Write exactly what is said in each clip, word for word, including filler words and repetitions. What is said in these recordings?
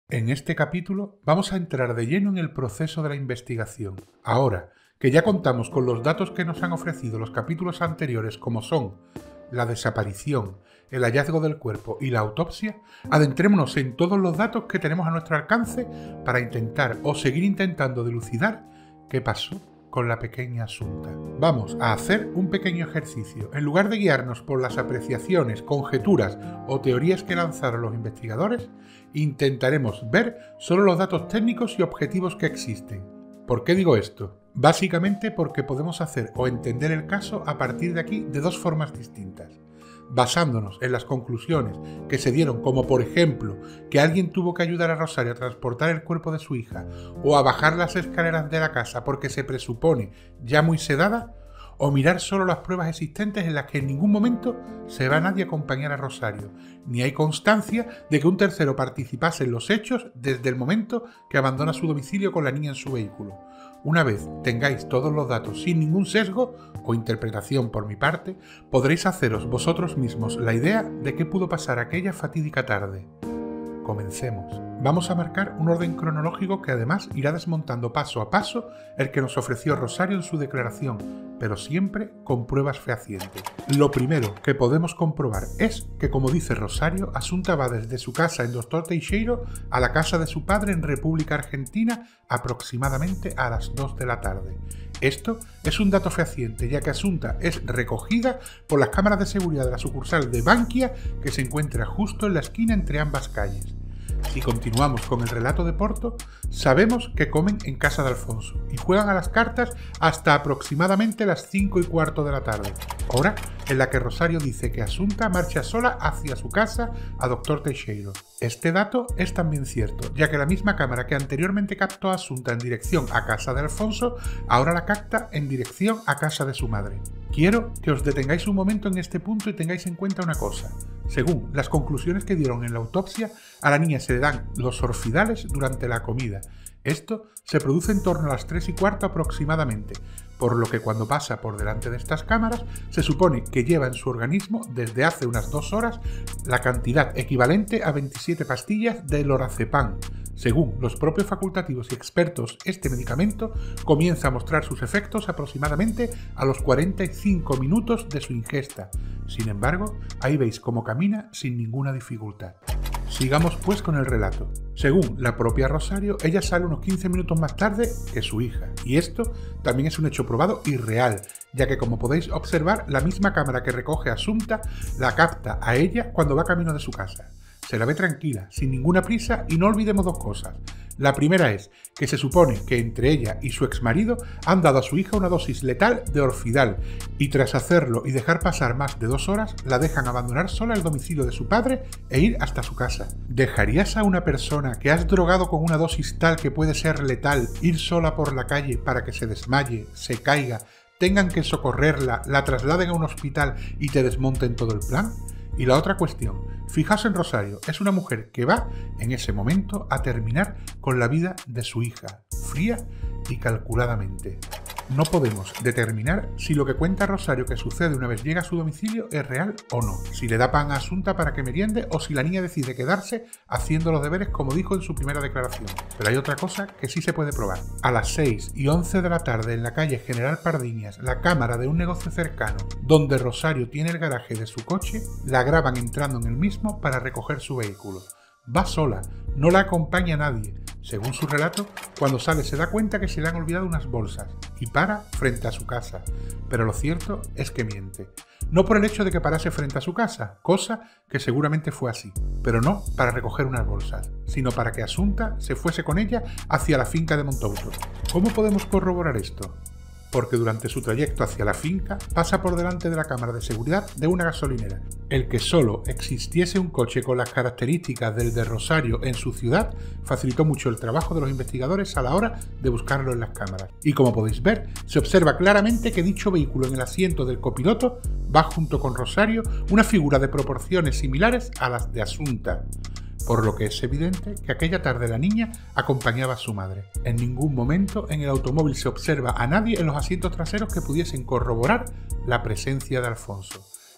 En este capítulo vamos a entrar de lleno en el proceso de la investigación. Ahora que ya contamos con los datos que nos han ofrecido los capítulos anteriores, como son la desaparición, el hallazgo del cuerpo y la autopsia, adentrémonos en todos los datos que tenemos a nuestro alcance para intentar o seguir intentando dilucidar qué pasó con la pequeña Asunta. Vamos a hacer un pequeño ejercicio. En lugar de guiarnos por las apreciaciones, conjeturas o teorías que lanzaron los investigadores, intentaremos ver solo los datos técnicos y objetivos que existen. ¿Por qué digo esto? Básicamente porque podemos hacer o entender el caso a partir de aquí de dos formas distintas. Basándonos en las conclusiones que se dieron, como por ejemplo que alguien tuvo que ayudar a Rosario a transportar el cuerpo de su hija o a bajar las escaleras de la casa porque se presupone ya muy sedada, o mirar solo las pruebas existentes en las que en ningún momento se va nadie a acompañar a Rosario, ni hay constancia de que un tercero participase en los hechos desde el momento que abandona su domicilio con la niña en su vehículo. Una vez tengáis todos los datos sin ningún sesgo o interpretación por mi parte, podréis haceros vosotros mismos la idea de qué pudo pasar aquella fatídica tarde. Comencemos. Vamos a marcar un orden cronológico que además irá desmontando paso a paso el que nos ofreció Rosario en su declaración, pero siempre con pruebas fehacientes. Lo primero que podemos comprobar es que, como dice Rosario, Asunta va desde su casa en Doctor Teixeiro a la casa de su padre en República Argentina aproximadamente a las dos de la tarde. Esto es un dato fehaciente, ya que Asunta es recogida por las cámaras de seguridad de la sucursal de Bankia que se encuentra justo en la esquina entre ambas calles. Si continuamos con el relato de Porto, sabemos que comen en casa de Alfonso y juegan a las cartas hasta aproximadamente las cinco y cuarto de la tarde, hora en la que Rosario dice que Asunta marcha sola hacia su casa a Doctor Teixeiro. Este dato es también cierto, ya que la misma cámara que anteriormente captó a Asunta en dirección a casa de Alfonso, ahora la capta en dirección a casa de su madre. Quiero que os detengáis un momento en este punto y tengáis en cuenta una cosa. Según las conclusiones que dieron en la autopsia, a la niña se le dan los orfidales durante la comida. Esto se produce en torno a las tres y cuarto aproximadamente, por lo que cuando pasa por delante de estas cámaras, se supone que lleva en su organismo desde hace unas dos horas la cantidad equivalente a veintisiete pastillas de lorazepam. Según los propios facultativos y expertos, este medicamento comienza a mostrar sus efectos aproximadamente a los cuarenta y cinco minutos de su ingesta. Sin embargo, ahí veis cómo camina sin ninguna dificultad. Sigamos pues con el relato. Según la propia Rosario, ella sale unos quince minutos más tarde que su hija, y esto también es un hecho probado y real, ya que como podéis observar, la misma cámara que recoge a Asunta la capta a ella cuando va camino de su casa. Se la ve tranquila, sin ninguna prisa, y no olvidemos dos cosas. La primera es que se supone que entre ella y su exmarido han dado a su hija una dosis letal de orfidal, y tras hacerlo y dejar pasar más de dos horas, la dejan abandonar sola el domicilio de su padre e ir hasta su casa. ¿Dejarías a una persona que has drogado con una dosis tal que puede ser letal ir sola por la calle para que se desmaye, se caiga, tengan que socorrerla, la trasladen a un hospital y te desmonten todo el plan? Y la otra cuestión, fijaos en Rosario, es una mujer que va, en ese momento, a terminar con la vida de su hija, fría y calculadamente. No podemos determinar si lo que cuenta Rosario que sucede una vez llega a su domicilio es real o no, si le da pan a Asunta para que meriende o si la niña decide quedarse haciendo los deberes como dijo en su primera declaración. Pero hay otra cosa que sí se puede probar. A las seis y once de la tarde en la calle General Pardiñas, la cámara de un negocio cercano donde Rosario tiene el garaje de su coche, la graban entrando en el mismo para recoger su vehículo. Va sola, no la acompaña nadie. Según su relato, cuando sale se da cuenta que se le han olvidado unas bolsas y para frente a su casa, pero lo cierto es que miente. No por el hecho de que parase frente a su casa, cosa que seguramente fue así, pero no para recoger unas bolsas, sino para que Asunta se fuese con ella hacia la finca de Montouto. ¿Cómo podemos corroborar esto? Porque durante su trayecto hacia la finca pasa por delante de la cámara de seguridad de una gasolinera. El que solo existiese un coche con las características del de Rosario en su ciudad facilitó mucho el trabajo de los investigadores a la hora de buscarlo en las cámaras. Y como podéis ver, se observa claramente que dicho vehículo en el asiento del copiloto va junto con Rosario una figura de proporciones similares a las de Asunta, por lo que es evidente que aquella tarde la niña acompañaba a su madre. En ningún momento en el automóvil se observa a nadie en los asientos traseros que pudiesen corroborar la presencia de Alfonso.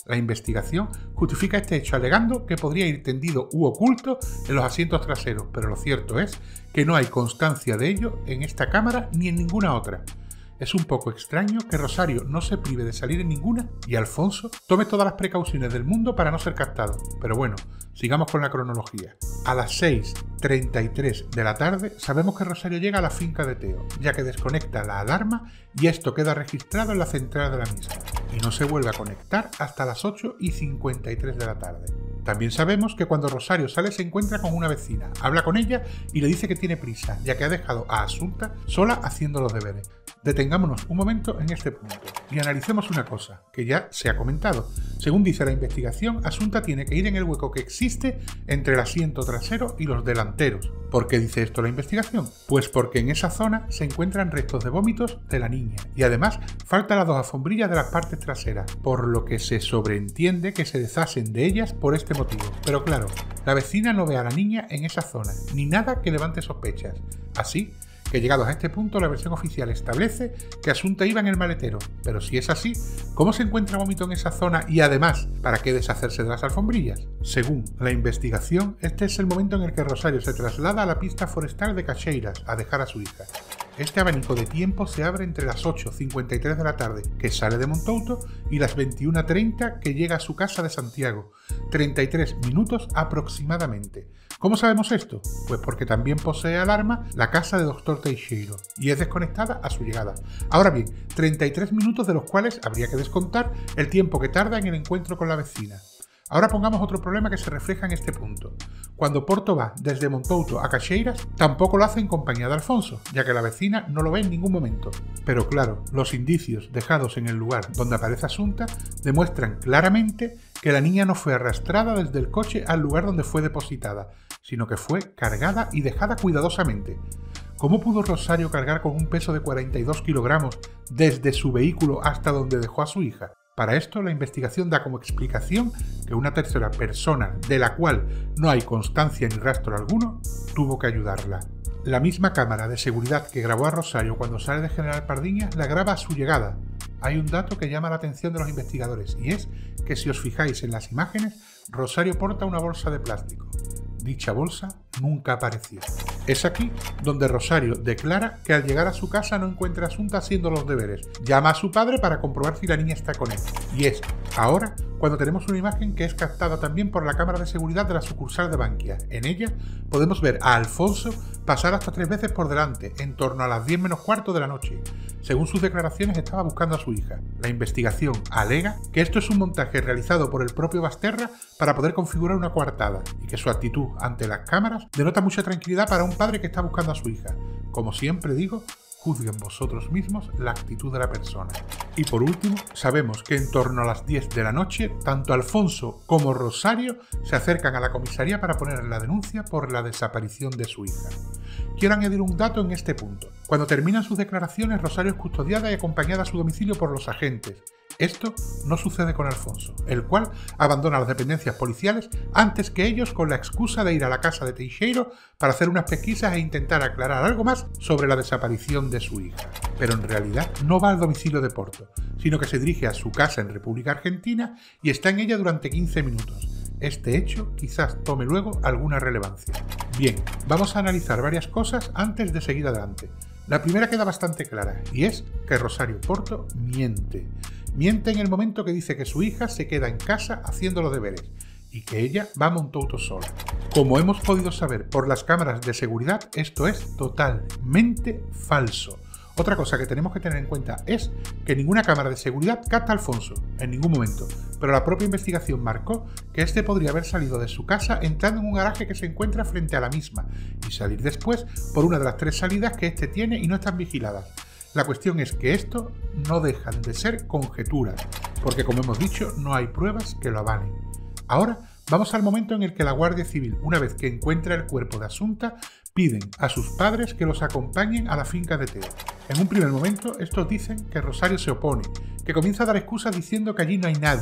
La investigación justifica este hecho alegando que podría ir tendido u oculto en los asientos traseros, pero lo cierto es que no hay constancia de ello en esta cámara ni en ninguna otra. Es un poco extraño que Rosario no se prive de salir en ninguna y Alfonso tome todas las precauciones del mundo para no ser captado. Pero bueno, sigamos con la cronología. A las seis treinta y tres de la tarde sabemos que Rosario llega a la finca de Teo, ya que desconecta la alarma y esto queda registrado en la central de la misma. Y no se vuelve a conectar hasta las ocho y cincuenta y tres de la tarde. También sabemos que cuando Rosario sale se encuentra con una vecina, habla con ella y le dice que tiene prisa, ya que ha dejado a Asunta sola haciendo los deberes. Detengámonos un momento en este punto y analicemos una cosa, que ya se ha comentado. Según dice la investigación, Asunta tiene que ir en el hueco que existe entre el asiento trasero y los delanteros. ¿Por qué dice esto la investigación? Pues porque en esa zona se encuentran restos de vómitos de la niña y además faltan las dos alfombrillas de las partes traseras, por lo que se sobreentiende que se deshacen de ellas por este motivo. Pero claro, la vecina no ve a la niña en esa zona, ni nada que levante sospechas. Así que llegados a este punto la versión oficial establece que Asunta iba en el maletero, pero si es así, ¿cómo se encuentra vómito en esa zona y además, ¿para qué deshacerse de las alfombrillas? Según la investigación, este es el momento en el que Rosario se traslada a la pista forestal de Cacheiras a dejar a su hija. Este abanico de tiempo se abre entre las ocho cincuenta y tres de la tarde, que sale de Montouto, y las veintiuna treinta que llega a su casa de Santiago, treinta y tres minutos aproximadamente. ¿Cómo sabemos esto? Pues porque también posee alarma la casa de doctor Teixeiro y es desconectada a su llegada. Ahora bien, treinta y tres minutos de los cuales habría que descontar el tiempo que tarda en el encuentro con la vecina. Ahora pongamos otro problema que se refleja en este punto. Cuando Porto va desde Montouto a Cacheiras, tampoco lo hace en compañía de Alfonso, ya que la vecina no lo ve en ningún momento. Pero claro, los indicios dejados en el lugar donde aparece Asunta demuestran claramente que la niña no fue arrastrada desde el coche al lugar donde fue depositada, sino que fue cargada y dejada cuidadosamente. ¿Cómo pudo Rosario cargar con un peso de cuarenta y dos kilogramos desde su vehículo hasta donde dejó a su hija? Para esto, la investigación da como explicación que una tercera persona, de la cual no hay constancia ni rastro alguno, tuvo que ayudarla. La misma cámara de seguridad que grabó a Rosario cuando sale de General Pardiñas la graba a su llegada. Hay un dato que llama la atención de los investigadores y es que si os fijáis en las imágenes, Rosario porta una bolsa de plástico. Dicha bolsa nunca apareció. Es aquí donde Rosario declara que al llegar a su casa no encuentra a Asunta haciendo los deberes. Llama a su padre para comprobar si la niña está con él. Y es ahora cuando tenemos una imagen que es captada también por la cámara de seguridad de la sucursal de Bankia. En ella podemos ver a Alfonso pasar hasta tres veces por delante, en torno a las diez menos cuarto de la noche. Según sus declaraciones, estaba buscando a su hija. La investigación alega que esto es un montaje realizado por el propio Basterra para poder configurar una coartada y que su actitud ante las cámaras denota mucha tranquilidad para un padre que está buscando a su hija. Como siempre digo, juzguen vosotros mismos la actitud de la persona. Y por último, sabemos que en torno a las diez de la noche, tanto Alfonso como Rosario se acercan a la comisaría para poner la denuncia por la desaparición de su hija. Quiero añadir un dato en este punto. Cuando terminan sus declaraciones, Rosario es custodiada y acompañada a su domicilio por los agentes. Esto no sucede con Alfonso, el cual abandona las dependencias policiales antes que ellos con la excusa de ir a la casa de Teixeiro para hacer unas pesquisas e intentar aclarar algo más sobre la desaparición de su hija. Pero en realidad no va al domicilio de Porto, sino que se dirige a su casa en República Argentina y está en ella durante quince minutos. Este hecho quizás tome luego alguna relevancia. Bien, vamos a analizar varias cosas antes de seguir adelante. La primera queda bastante clara, y es que Rosario Porto miente. Miente en el momento que dice que su hija se queda en casa haciendo los deberes y que ella va a Montouto sola. Como hemos podido saber por las cámaras de seguridad, esto es totalmente falso. Otra cosa que tenemos que tener en cuenta es que ninguna cámara de seguridad capta a Alfonso, en ningún momento, pero la propia investigación marcó que este podría haber salido de su casa entrando en un garaje que se encuentra frente a la misma y salir después por una de las tres salidas que este tiene y no están vigiladas. La cuestión es que esto no dejan de ser conjeturas, porque como hemos dicho, no hay pruebas que lo avalen. Ahora vamos al momento en el que la Guardia Civil, una vez que encuentra el cuerpo de Asunta, piden a sus padres que los acompañen a la finca de Teo. En un primer momento, estos dicen que Rosario se opone, que comienza a dar excusas diciendo que allí no hay nadie,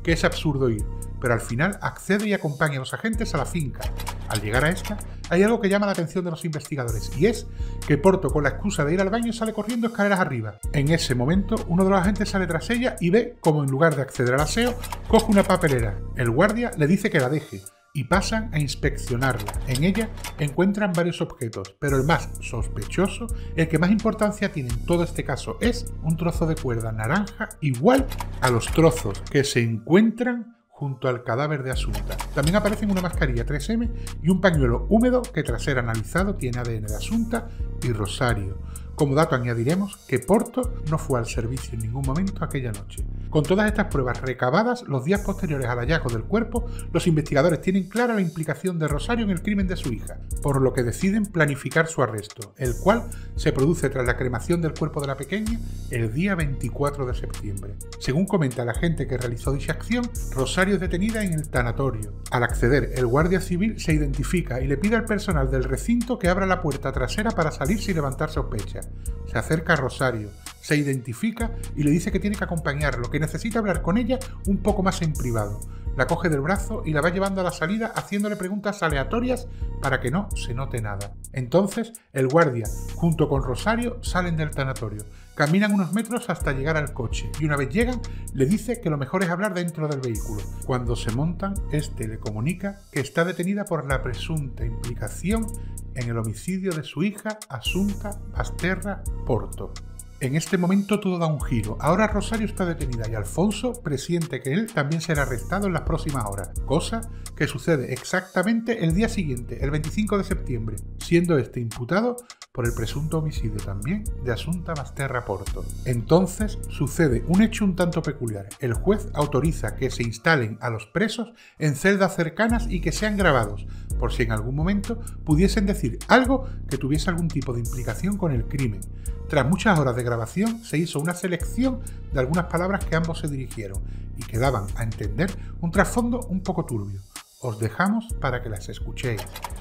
que es absurdo ir, pero al final accede y acompaña a los agentes a la finca. Al llegar a esta, hay algo que llama la atención de los investigadores, y es que Porto, con la excusa de ir al baño, sale corriendo escaleras arriba. En ese momento, uno de los agentes sale tras ella y ve como, en lugar de acceder al aseo, coge una papelera. El guardia le dice que la deje, y pasan a inspeccionarla. En ella encuentran varios objetos, pero el más sospechoso, el que más importancia tiene en todo este caso, es un trozo de cuerda naranja igual a los trozos que se encuentran junto al cadáver de Asunta. También aparecen una mascarilla tres eme y un pañuelo húmedo que, tras ser analizado, tiene A D N de Asunta y Rosario. Como dato añadiremos que Porto no fue al servicio en ningún momento aquella noche. Con todas estas pruebas recabadas, los días posteriores al hallazgo del cuerpo, los investigadores tienen clara la implicación de Rosario en el crimen de su hija, por lo que deciden planificar su arresto, el cual se produce tras la cremación del cuerpo de la pequeña el día veinticuatro de septiembre. Según comenta el agente que realizó dicha acción, Rosario es detenida en el tanatorio. Al acceder, el guardia civil se identifica y le pide al personal del recinto que abra la puerta trasera para salir sin levantar sospechas. Se acerca a Rosario, se identifica y le dice que tiene que acompañarlo, que necesita hablar con ella un poco más en privado. La coge del brazo y la va llevando a la salida, haciéndole preguntas aleatorias para que no se note nada. Entonces, el guardia, junto con Rosario, salen del tanatorio. Caminan unos metros hasta llegar al coche y, una vez llegan, le dice que lo mejor es hablar dentro del vehículo. Cuando se montan, este le comunica que está detenida por la presunta implicación en el homicidio de su hija Asunta Basterra Porto. En este momento todo da un giro. Ahora Rosario está detenida y Alfonso presiente que él también será arrestado en las próximas horas, cosa que sucede exactamente el día siguiente, el veinticinco de septiembre, siendo este imputado por el presunto homicidio también de Asunta Basterra Porto. Entonces sucede un hecho un tanto peculiar. El juez autoriza que se instalen a los presos en celdas cercanas y que sean grabados, por si en algún momento pudiesen decir algo que tuviese algún tipo de implicación con el crimen. Tras muchas horas de grabación se hizo una selección de algunas palabras que ambos se dirigieron y que daban a entender un trasfondo un poco turbio. Os dejamos para que las escuchéis.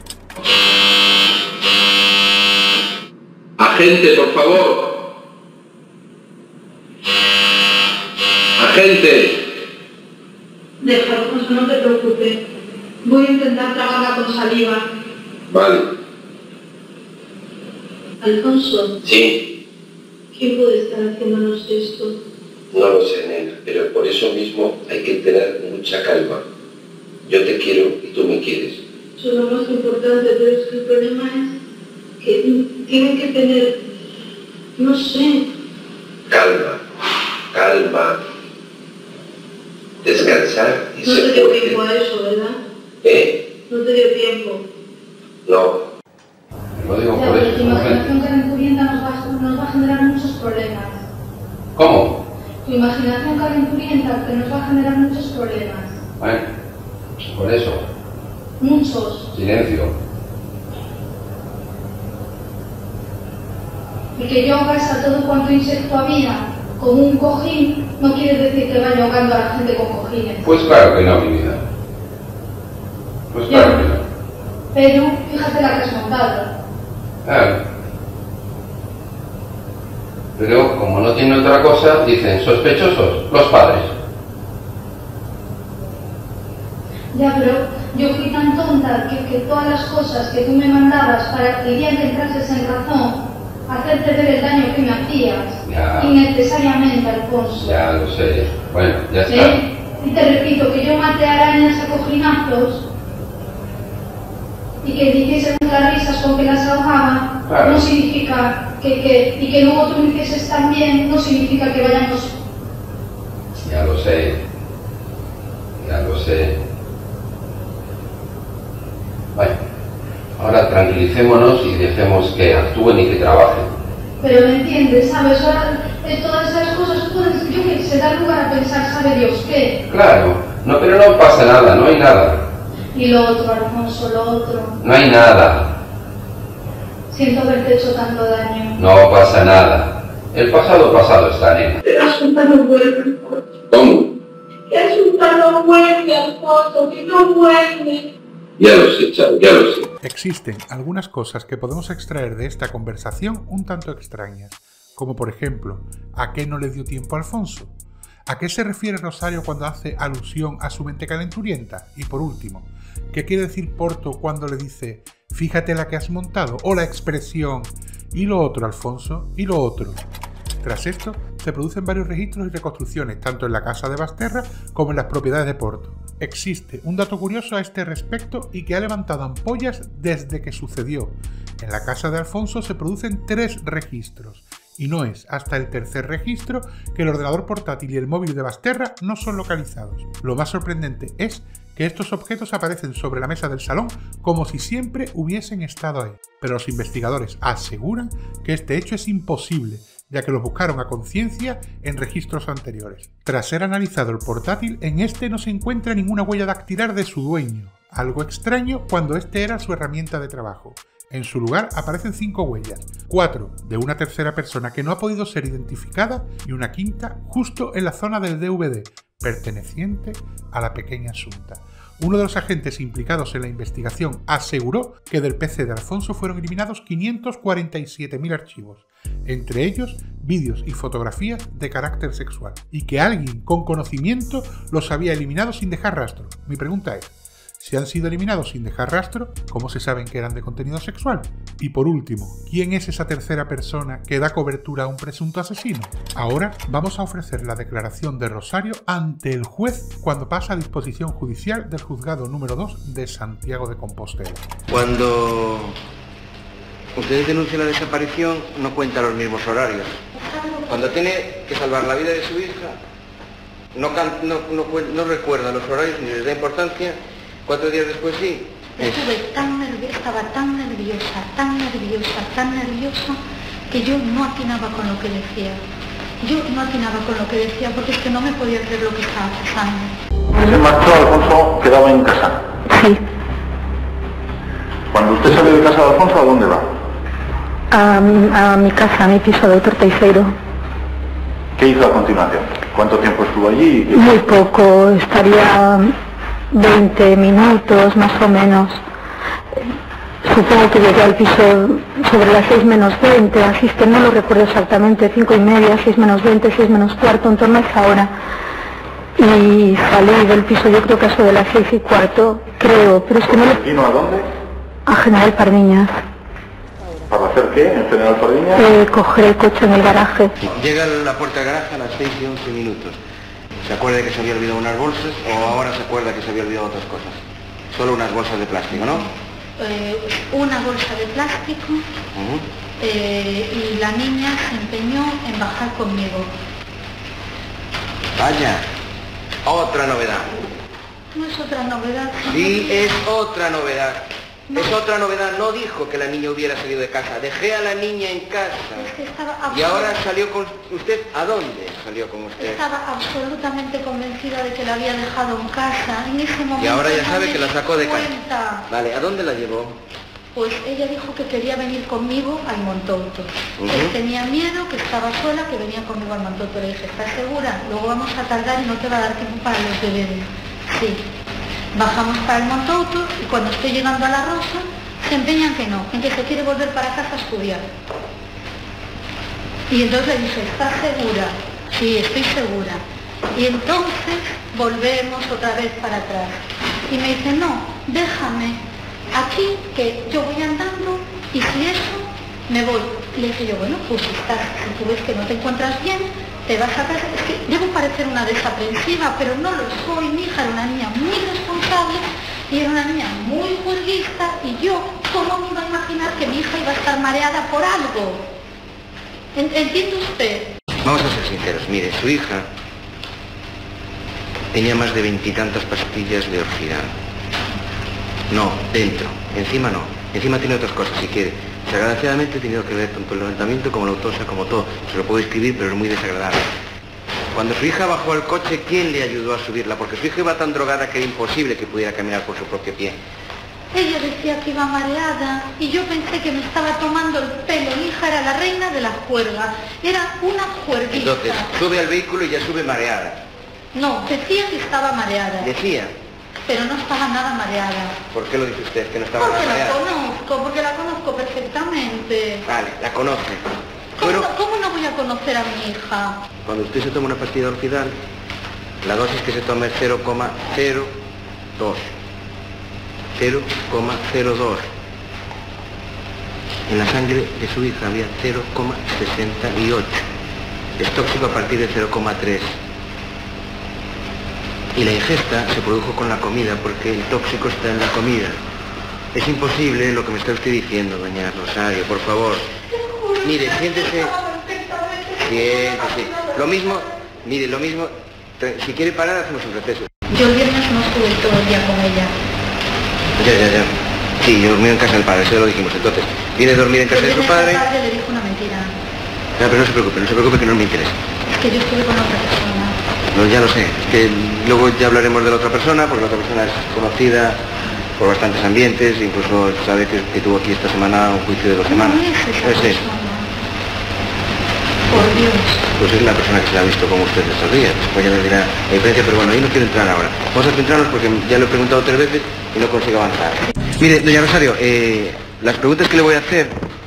Agente, por favor. Agente. Deja, Alfonso, no te preocupes. Voy a intentar tragarla con saliva. Vale. Alfonso. Sí. ¿Quién puede estar haciéndonos esto? No lo sé, nena, pero por eso mismo hay que tener mucha calma. Yo te quiero y tú me quieres. Eso es lo más importante, pero es que el problema es que tienen que tener, no sé. Calma, calma. Descansar y No ser te dio fuerte. tiempo a eso, ¿verdad? ¿Eh? No te dio tiempo. No. Lo digo Ya, por pero eso. tu imaginación calenturienta nos va, nos va a generar muchos problemas. ¿Cómo? Tu imaginación calenturienta que nos va a generar muchos problemas. Bueno, por eso. Muchos. Silencio. Y que yo ahogase a todo cuanto insecto había con un cojín no quiere decir que vaya ahogando a la gente con cojines. Pues claro que no, mi vida. Pues Ya. claro que no. Pero fíjate la que has montado. Claro. Pero como no tiene otra cosa, dicen sospechosos, los padres. Ya, pero yo fui tan tonta que, que todas las cosas que tú me mandabas para que el día que entrases en razón, hacerte ver el daño que me hacías, Ya. innecesariamente, Alfonso. Ya lo sé. Bueno, ya está. ¿Eh? Y te repito que yo maté arañas a cojinazos y que hiciesen las risas con que las ahogaba, Claro. no significa que, que, y que luego tú lo hicieses también, no significa que vayamos. Ya lo sé. Ya lo sé. Bueno, ahora tranquilicémonos y dejemos que actúen y que trabajen. Pero me entiendes, ¿sabes? Ahora, de todas esas cosas pueden, yo que se da lugar a pensar, ¿sabe Dios qué? Claro, no, pero no pasa nada, no hay nada. Y lo otro, Alfonso, lo otro. No hay nada. Siento haberte hecho tanto daño. No pasa nada. El pasado pasado está, nena. Pero Asunta no vuelve. ¿Cómo? Que Asunta no vuelve, Alfonso, que no vuelve. Ya lo sé, Chao, ya lo sé. Existen algunas cosas que podemos extraer de esta conversación un tanto extrañas, como por ejemplo, ¿a qué no le dio tiempo a Alfonso? ¿A qué se refiere Rosario cuando hace alusión a su mente calenturienta? Y por último, ¿qué quiere decir Porto cuando le dice fíjate la que has montado? O la expresión y lo otro, Alfonso, y lo otro. Tras esto, se producen varios registros y reconstrucciones, tanto en la casa de Basterra como en las propiedades de Porto. Existe un dato curioso a este respecto y que ha levantado ampollas desde que sucedió. En la casa de Alfonso se producen tres registros, y no es hasta el tercer registro que el ordenador portátil y el móvil de Basterra no son localizados. Lo más sorprendente es que estos objetos aparecen sobre la mesa del salón como si siempre hubiesen estado ahí. Pero los investigadores aseguran que este hecho es imposible, ya que los buscaron a conciencia en registros anteriores. Tras ser analizado el portátil, en este no se encuentra ninguna huella dactilar de su dueño, algo extraño cuando este era su herramienta de trabajo. En su lugar aparecen cinco huellas, cuatro de una tercera persona que no ha podido ser identificada y una quinta justo en la zona del D V D, perteneciente a la pequeña Asunta. Uno de los agentes implicados en la investigación aseguró que del P C de Alfonso fueron eliminados quinientos cuarenta y siete mil archivos, entre ellos vídeos y fotografías de carácter sexual, y que alguien con conocimiento los había eliminado sin dejar rastro. Mi pregunta es, si han sido eliminados sin dejar rastro, ¿cómo se saben que eran de contenido sexual? Y por último, ¿quién es esa tercera persona que da cobertura a un presunto asesino? Ahora vamos a ofrecer la declaración de Rosario ante el juez cuando pasa a disposición judicial del juzgado número dos de Santiago de Compostela. Cuando usted denuncia la desaparición, no cuenta los mismos horarios. Cuando tiene que salvar la vida de su hija, no, can, no, no, no recuerda los horarios ni les da importancia. Cuatro días después sí. Estuve tan nerviosa, estaba tan nerviosa, tan nerviosa, tan nerviosa, que yo no atinaba con lo que decía. Yo no atinaba con lo que decía porque es que no me podía creer lo que estaba pasando. ¿Ese marchó Alfonso quedaba en casa? Sí. Cuando usted sale de casa de Alfonso, ¿a dónde va? A, a mi casa, a mi piso de Torteiceiro. ¿Qué hizo a continuación? ¿Cuánto tiempo estuvo allí? Muy poco, estaría veinte minutos más o menos. Supongo que llegué al piso sobre las seis menos veinte, así es que no lo recuerdo exactamente, cinco y media, seis menos veinte, seis menos cuarto, en torno a esa hora. Y salí del piso yo creo que eso de las seis y cuarto, creo, pero es que no lo... ¿Vino a dónde? A General Pardiñas. ¿Para hacer qué en General Pardiñas? Eh, coger el coche en el garaje. Llega a la puerta del garaje a las seis y once minutos. ¿Se acuerda de que se había olvidado unas bolsas o ahora se acuerda que se había olvidado otras cosas? Solo unas bolsas de plástico, ¿no? Eh, una bolsa de plástico Uh-huh. eh, y la niña se empeñó en bajar conmigo. Vaya, otra novedad. No es otra novedad. Sí, es otra novedad. No. Es otra novedad, no dijo que la niña hubiera salido de casa. Dejé a la niña en casa. Es que estaba y ahora salió con usted. ¿A dónde salió con usted? Estaba absolutamente convencida de que la había dejado en casa. En ese momento. Y ahora ya no sabe me que la sacó de cuenta. casa. Vale, ¿a dónde la llevó? Pues ella dijo que quería venir conmigo al Montouto. Uh-huh. Que tenía miedo, que estaba sola, que venía conmigo al Montouto. Le dije, ¿estás segura? Luego vamos a tardar y no te va a dar tiempo para los deberes. Sí. Bajamos para el Montouto y cuando estoy llegando a La Rosa, se empeñan que no, en que se quiere volver para casa a estudiar. Y entonces le dije, ¿estás segura? Sí, estoy segura. Y entonces volvemos otra vez para atrás. Y me dice, no, déjame aquí, que yo voy andando y si eso, me voy. Y le dije yo, bueno, pues si, estás, si tú ves que no te encuentras bien, te vas a casa. Es que debo parecer una desaprensiva, pero no lo soy. Mi hija era una niña muy responsable y era una niña muy juerguista y yo, ¿cómo me iba a imaginar que mi hija iba a estar mareada por algo? ¿Entiende usted? Vamos a ser sinceros, mire, su hija tenía más de veintitantas pastillas de orfidal. No, dentro, encima no, encima tiene otras cosas si quiere. Desgraciadamente he tenido que ver tanto el levantamiento como la autopsia como todo. Se lo puedo escribir, pero es muy desagradable. Cuando su hija bajó al coche, ¿quién le ayudó a subirla? Porque su hija iba tan drogada que era imposible que pudiera caminar por su propio pie. Ella decía que iba mareada y yo pensé que me estaba tomando el pelo. Mi hija era la reina de la juerga. Era una juerguista. Entonces, sube al vehículo y ya sube mareada. No, decía que estaba mareada. Decía. Pero no estaba nada mareada. ¿Por qué lo dice usted, que no estaba porque nada mareada? Porque la conozco, porque la conozco perfectamente. Vale, la conoce. ¿Cómo, Bueno, no, ¿Cómo no voy a a conocer a mi hija. Cuando usted se toma una pastilla de Orfidal, la dosis que se toma es cero coma cero dos. cero coma cero dos. En la sangre de su hija había cero coma sesenta y ocho. Es tóxico a partir de cero coma tres. Y la ingesta se produjo con la comida, porque el tóxico está en la comida. Es imposible lo que me está usted diciendo, doña Rosario, por favor. Mire, siéntese. Siéntese. Lo mismo, mire, lo mismo. Si quiere parar, hacemos un receso. Yo el viernes no estuve todo el día con ella. Ya, ya, ya. Sí, yo dormí en casa del padre, eso lo dijimos entonces. Viene a dormir en casa de su padre. El le dijo una mentira. No, pero no se preocupe, no se preocupe que no me interesa. Es que yo estuve con otra persona. No, ya lo sé. Es que luego ya hablaremos de la otra persona, porque la otra persona es conocida por bastantes ambientes, incluso sabe que, que tuvo aquí esta semana un juicio de dos semanas. No es esa es persona. Por Dios. Pues es la persona que se la ha visto con usted estos días. Después ya me dirá la diferencia, pero bueno, ahí no quiero entrar ahora. Vamos a centrarnos porque ya lo he preguntado tres veces y no consigo avanzar. Mire, doña Rosario, eh, las preguntas que le voy a hacer,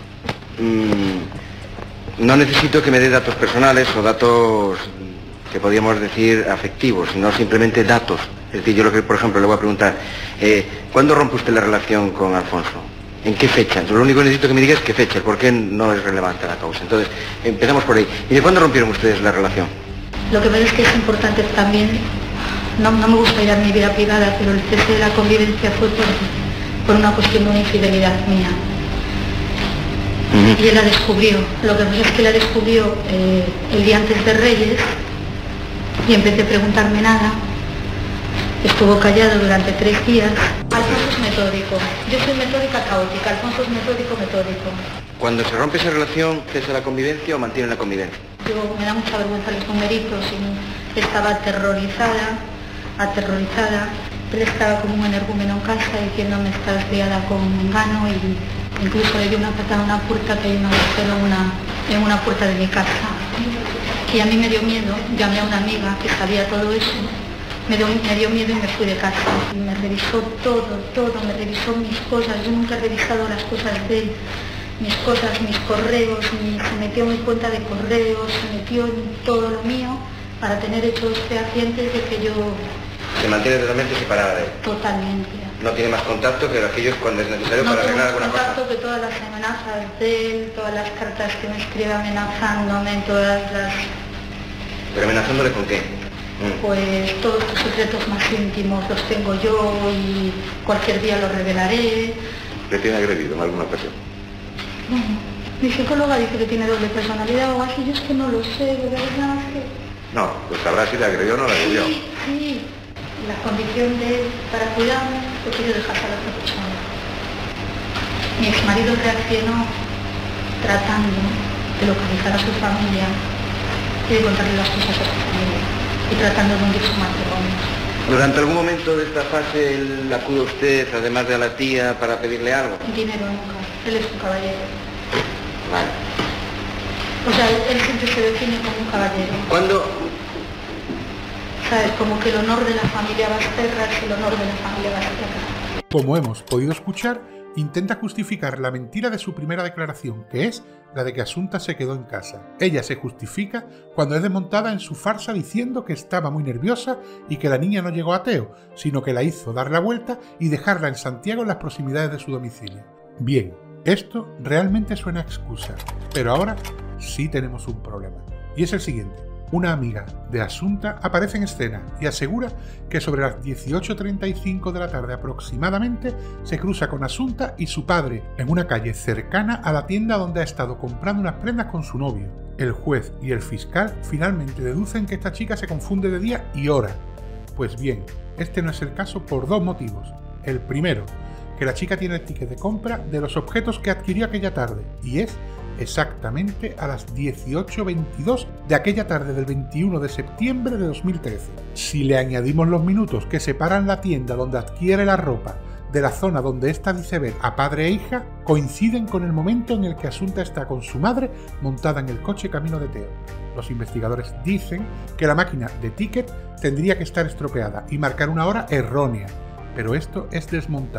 mmm, no necesito que me dé datos personales o datos que podríamos decir afectivos, sino simplemente datos. Es decir, yo lo que, por ejemplo, le voy a preguntar, eh, ¿cuándo rompe usted la relación con Alfonso? ¿En qué fecha? Lo único que necesito que me diga es qué fecha, por qué no es relevante la causa. Entonces, empezamos por ahí. ¿Y de cuándo rompieron ustedes la relación? Lo que parece es que es importante también, no, no me gusta ir a mi vida privada, pero el cese de la convivencia fue por, por una cuestión de una infidelidad mía. Uh-huh. Y él la descubrió. Lo que pasa es que la descubrió eh, el día antes de Reyes, y en vez de preguntarme nada, estuvo callado durante tres días. Alfonso es metódico. Yo soy metódica caótica, Alfonso es metódico metódico. Cuando se rompe esa relación, ¿cesa la convivencia o mantiene la convivencia? Yo me da mucha vergüenza los numeritos y estaba aterrorizada, aterrorizada. Él estaba como un energúmeno en casa diciéndome estás liada con Mengano, y incluso le dio una patada a una puerta que hay un agujero en una, en una puerta de mi casa. Y a mí me dio miedo, llamé a una amiga que sabía todo eso. Me dio, me dio miedo y me fui de casa. Y me revisó todo, todo, me revisó mis cosas. Yo nunca he revisado las cosas de él, mis cosas, mis correos, mi, se metió en mi cuenta de correos, se metió en todo lo mío para tener hechos fehacientes de que yo... ¿Se mantiene totalmente separada de él? Totalmente. ¿No tiene más contacto que aquellos cuando es necesario no para arreglar alguna cosa? No tengo más contacto que todas las amenazas de él, todas las cartas que me escribe amenazándome, todas las... ¿Pero amenazándole con qué? Pues todos tus secretos más íntimos los tengo yo y cualquier día los revelaré. ¿Le tiene agredido en alguna ocasión? Bueno, mi psicóloga dice que tiene doble personalidad o así, yo es que no lo sé, de verdad es que... No, pues sabrá si le agredió o no le agredió. Sí, sí. La condición de él para cuidarme, yo quiero dejar a la otra persona. Mi exmarido reaccionó tratando de localizar a su familia y de contarle las cosas a su familia, y tratando de hundir su matrimonio. ¿Durante algún momento de esta fase él acude a usted, además de a la tía, para pedirle algo? Dinero nunca, él es un caballero. Vale. O sea, él, él siempre se define como un caballero. ¿Cuándo? ¿Sabes? Como que el honor de la familia Basterra es el honor de la familia Basterra. Como hemos podido escuchar, intenta justificar la mentira de su primera declaración, que es la de que Asunta se quedó en casa. Ella se justifica cuando es desmontada en su farsa diciendo que estaba muy nerviosa y que la niña no llegó a Teo, sino que la hizo dar la vuelta y dejarla en Santiago en las proximidades de su domicilio. Bien, esto realmente suena a excusa, pero ahora sí tenemos un problema, y es el siguiente. Una amiga de Asunta aparece en escena y asegura que sobre las dieciocho treinta y cinco de la tarde aproximadamente se cruza con Asunta y su padre en una calle cercana a la tienda donde ha estado comprando unas prendas con su novio. El juez y el fiscal finalmente deducen que esta chica se confunde de día y hora. Pues bien, este no es el caso por dos motivos. El primero, que la chica tiene el ticket de compra de los objetos que adquirió aquella tarde, y es exactamente a las dieciocho veintidós de aquella tarde del veintiuno de septiembre de dos mil trece. Si le añadimos los minutos que separan la tienda donde adquiere la ropa de la zona donde ésta dice ver a padre e hija, coinciden con el momento en el que Asunta está con su madre montada en el coche camino de Teo. Los investigadores dicen que la máquina de ticket tendría que estar estropeada y marcar una hora errónea, pero esto es desmontado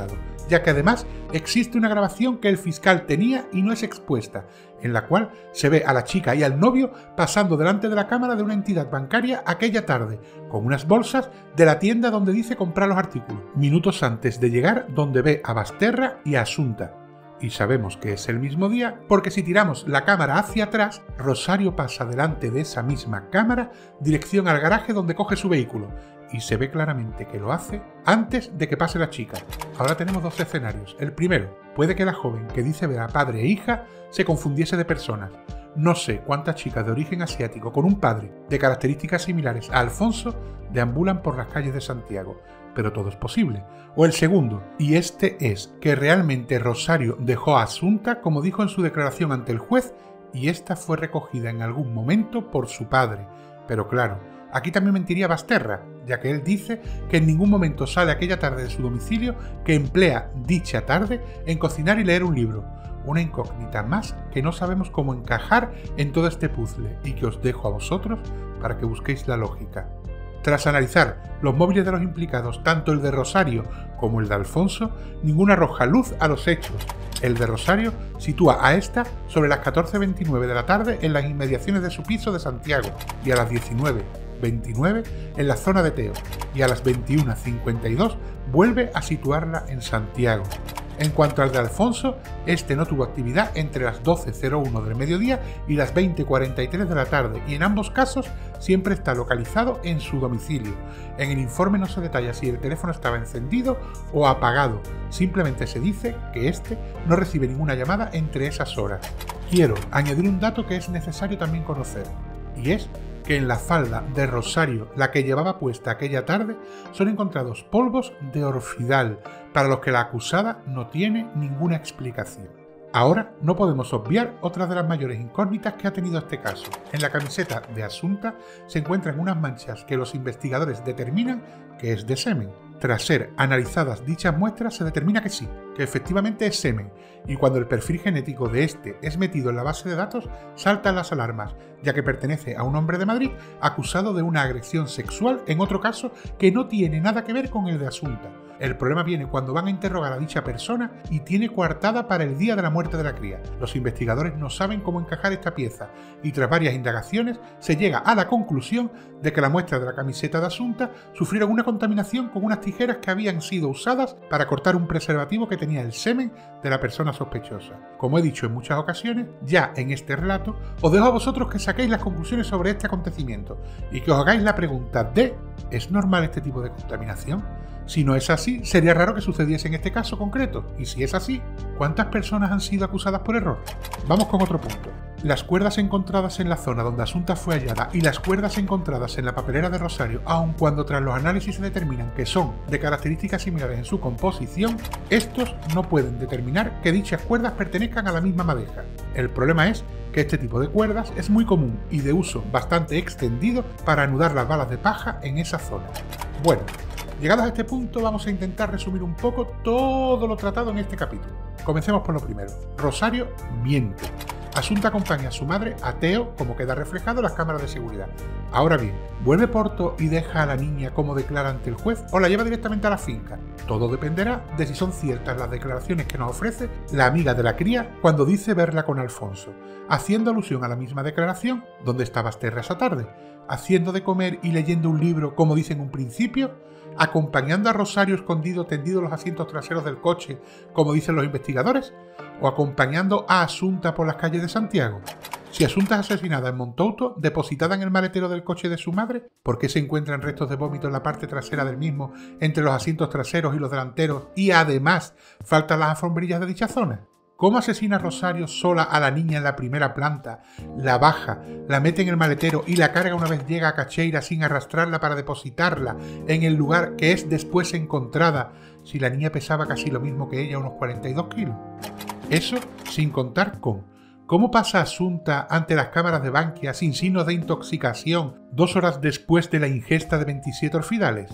ya que además existe una grabación que el fiscal tenía y no es expuesta, en la cual se ve a la chica y al novio pasando delante de la cámara de una entidad bancaria aquella tarde, con unas bolsas de la tienda donde dice comprar los artículos, minutos antes de llegar donde ve a Basterra y a Asunta. Y sabemos que es el mismo día porque si tiramos la cámara hacia atrás, Rosario pasa delante de esa misma cámara dirección al garaje donde coge su vehículo, y se ve claramente que lo hace antes de que pase la chica. Ahora tenemos dos escenarios. El primero, puede que la joven que dice ver a padre e hija se confundiese de personas. No sé cuántas chicas de origen asiático con un padre de características similares a Alfonso deambulan por las calles de Santiago, pero todo es posible. O el segundo, y este es que realmente Rosario dejó a Asunta como dijo en su declaración ante el juez, y esta fue recogida en algún momento por su padre. Pero claro, aquí también mentiría Basterra, ya que él dice que en ningún momento sale aquella tarde de su domicilio, que emplea dicha tarde en cocinar y leer un libro. Una incógnita más que no sabemos cómo encajar en todo este puzzle y que os dejo a vosotros para que busquéis la lógica. Tras analizar los móviles de los implicados, tanto el de Rosario como el de Alfonso, ninguno arroja luz a los hechos. El de Rosario sitúa a esta sobre las catorce veintinueve de la tarde en las inmediaciones de su piso de Santiago y a las diecinueve veintinueve en la zona de Teo, y a las veintiuna cincuenta y dos vuelve a situarla en Santiago. En cuanto al de Alfonso, este no tuvo actividad entre las doce cero uno del mediodía y las veinte cuarenta y tres de la tarde, y en ambos casos siempre está localizado en su domicilio. En el informe no se detalla si el teléfono estaba encendido o apagado, simplemente se dice que este no recibe ninguna llamada entre esas horas. Quiero añadir un dato que es necesario también conocer, y es que en la falda de Rosario, la que llevaba puesta aquella tarde, son encontrados polvos de orfidal, para los que la acusada no tiene ninguna explicación. Ahora no podemos obviar otra de las mayores incógnitas que ha tenido este caso. En la camiseta de Asunta se encuentran unas manchas que los investigadores determinan que es de semen. Tras ser analizadas dichas muestras se determina que sí, que efectivamente es semen, y cuando el perfil genético de este es metido en la base de datos saltan las alarmas, ya que pertenece a un hombre de Madrid acusado de una agresión sexual en otro caso que no tiene nada que ver con el de Asunta. El problema viene cuando van a interrogar a dicha persona y tiene coartada para el día de la muerte de la cría. Los investigadores no saben cómo encajar esta pieza y tras varias indagaciones se llega a la conclusión de que la muestra de la camiseta de Asunta sufrieron una contaminación con unas tijeras que habían sido usadas para cortar un preservativo que tenía el semen de la persona sospechosa. Como he dicho en muchas ocasiones, ya en este relato os dejo a vosotros que saquéis las conclusiones sobre este acontecimiento y que os hagáis la pregunta de ¿es normal este tipo de contaminación? Si no es así, sería raro que sucediese en este caso concreto. Y si es así, ¿cuántas personas han sido acusadas por error? Vamos con otro punto. Las cuerdas encontradas en la zona donde Asunta fue hallada y las cuerdas encontradas en la papelera de Rosario, aun cuando tras los análisis se determinan que son de características similares en su composición, estos no pueden determinar que dichas cuerdas pertenezcan a la misma madeja. El problema es que este tipo de cuerdas es muy común y de uso bastante extendido para anudar las balas de paja en esa zona. Bueno, llegados a este punto vamos a intentar resumir un poco todo lo tratado en este capítulo. Comencemos por lo primero. Rosario miente. Asunta acompaña a su madre a Teo, como queda reflejado en las cámaras de seguridad. Ahora bien, ¿vuelve Porto y deja a la niña como declara ante el juez o la lleva directamente a la finca? Todo dependerá de si son ciertas las declaraciones que nos ofrece la amiga de la cría cuando dice verla con Alfonso, haciendo alusión a la misma declaración donde estaba Basterra esa tarde, haciendo de comer y leyendo un libro como dice en un principio, acompañando a Rosario escondido tendido en los asientos traseros del coche, como dicen los investigadores, o acompañando a Asunta por las calles de Santiago. Si Asunta es asesinada en Montouto, depositada en el maletero del coche de su madre, ¿por qué se encuentran restos de vómito en la parte trasera del mismo, entre los asientos traseros y los delanteros, y además faltan las alfombrillas de dicha zona? ¿Cómo asesina Rosario sola a la niña en la primera planta, la baja, la mete en el maletero y la carga una vez llega a Cacheira sin arrastrarla para depositarla en el lugar que es después encontrada, si la niña pesaba casi lo mismo que ella, unos cuarenta y dos kilos? Eso sin contar con cómo pasa Asunta ante las cámaras de Bankia sin signos de intoxicación dos horas después de la ingesta de veintisiete orfidales.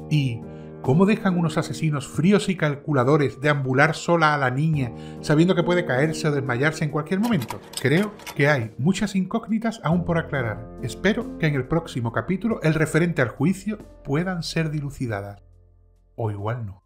Y ¿cómo dejan unos asesinos fríos y calculadores deambular sola a la niña, sabiendo que puede caerse o desmayarse en cualquier momento? Creo que hay muchas incógnitas aún por aclarar. Espero que en el próximo capítulo el referente al juicio puedan ser dilucidadas. O igual no.